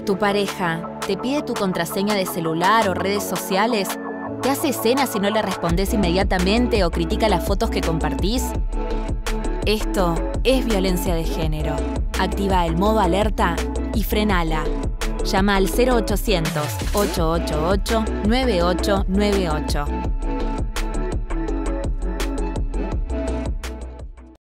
¿Tu pareja te pide tu contraseña de celular o redes sociales? ¿Te hace escenas si no le respondes inmediatamente o critica las fotos que compartís? Esto es violencia de género. Activa el modo alerta y frenala. Llama al 0800 888 9898.